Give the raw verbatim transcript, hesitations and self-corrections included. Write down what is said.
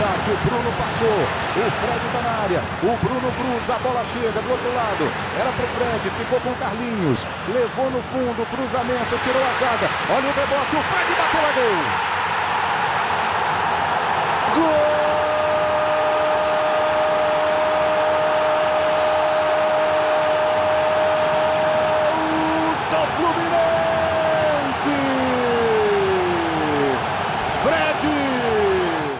ataque, o Bruno passou, o Fred está na área, o Bruno cruza, a bola chega do outro lado, era pro Fred, ficou com o Carlinhos, levou no fundo, cruzamento, tirou a zaga, olha o rebote, o Fred bateu a gol!